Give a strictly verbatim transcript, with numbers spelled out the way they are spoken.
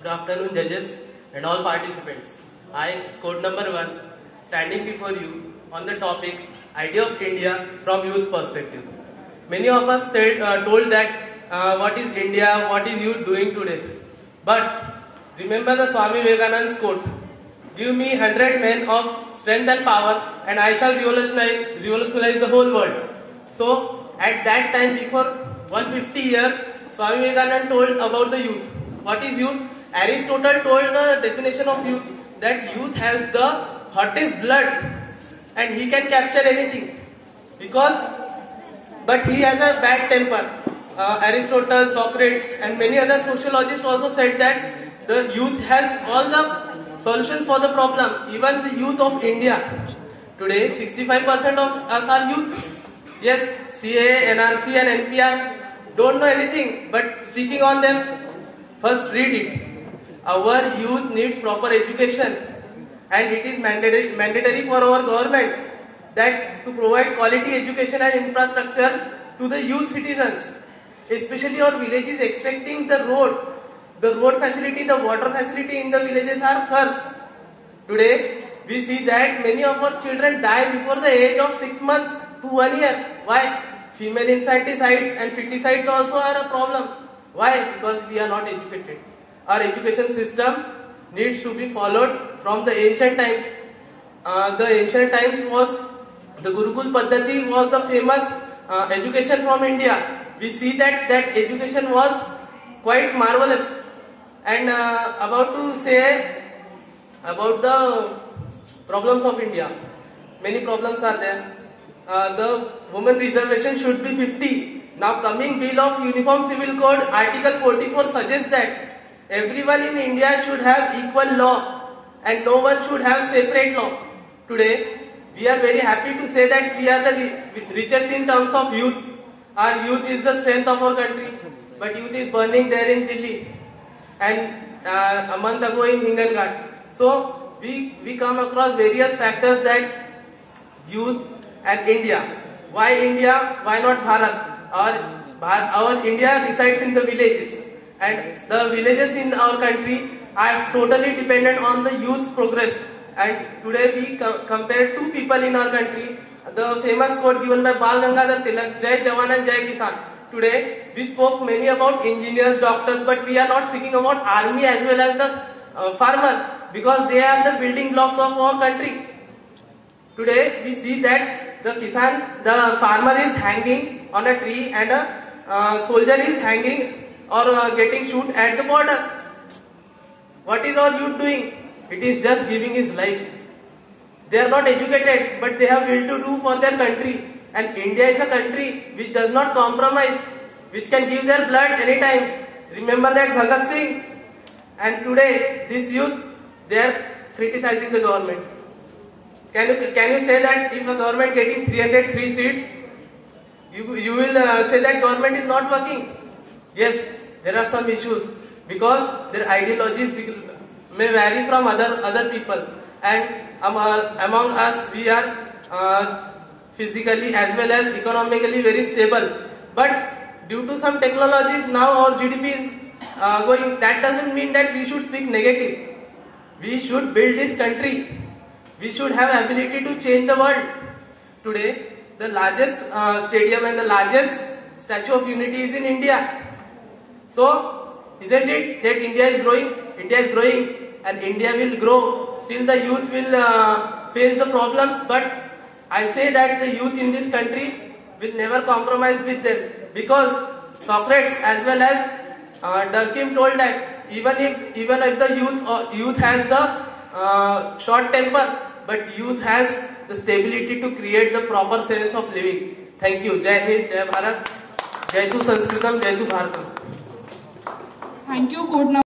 Good afternoon, judges and all participants. I, code number one, standing before you on the topic Idea of India from youth perspective. Many of us said, uh, told that uh, what is India, what is youth doing today. But remember the Swami Vivekananda's quote, give me hundred men of strength and power and I shall revolutionize, revolutionize the whole world. So at that time, before one hundred fifty years, Swami Vivekananda told about the youth. What is youth? Aristotle told the definition of youth that youth has the hottest blood and he can capture anything because but he has a bad temper. Uh, Aristotle, Socrates and many other sociologists also said that the youth has all the solutions for the problem. Even the youth of India today, sixty-five percent of us are youth. Yes, C A A, N R C and N P R don't know anything, but speaking on them, first read it. Our youth needs proper education and it is mandatory, mandatory for our government that to provide quality education and infrastructure to the youth citizens. Especially our villages expecting the road, the road facility, the water facility in the villages are cursed. Today we see that many of our children die before the age of six months to one year. Why? Female infanticides and feticides also are a problem. Why? Because we are not educated. Our education system needs to be followed from the ancient times. Uh, the ancient times was, the Gurukul Paddhati was the famous uh, education from India. We see that that education was quite marvelous. And uh, about to say about the problems of India. Many problems are there. Uh, the women reservation should be fifty. Now coming Bill of Uniform Civil Code, Article forty-four suggests that everyone in India should have equal law and no one should have separate law. Today, we are very happy to say that we are the richest in terms of youth. Our youth is the strength of our country, but youth is burning there in Delhi and uh, a month ago in Hinganghat. So, we, we come across various factors that youth and India. Why India? Why not Bharat? Our, our India resides in the villages. And the villages in our country are totally dependent on the youth's progress. And today we co compare two people in our country. The famous quote given by Bal Gangadhar Tilak, Jai Jawan and Jai Kisan. Today we spoke many about engineers, doctors, but we are not speaking about army as well as the uh, farmer because they are the building blocks of our country. Today we see that the Kisan, the farmer is hanging on a tree and a uh, soldier is hanging or uh, getting shoot at the border. What is our youth doing? It is just giving his life. They are not educated, but they have will to do for their country. And India is a country which does not compromise, which can give their blood anytime. Remember that Bhagat Singh. And today, this youth, they are criticizing the government. Can you, can you say that if the government getting three hundred three seats, you, you will uh, say that government is not working? Yes, there are some issues because their ideologies may vary from other other people, and um, uh, among us we are uh, physically as well as economically very stable. But due to some technologies now our G D P is uh, going. That doesn't mean that we should speak negative. We should build this country. We should have ability to change the world. Today, the largest uh, stadium and the largest Statue of Unity is in India. So, isn't it that India is growing? India is growing and India will grow. Still the youth will uh, face the problems, but I say that the youth in this country will never compromise with them because Socrates as well as uh, Durkheim told that even if even if the youth uh, youth has the uh, short temper, but youth has the stability to create the proper sense of living. Thank you. Jai Hind, Jai Bharat, Jai Tu Sanskritam, Jai Tu Bharatam. Thank you, Code number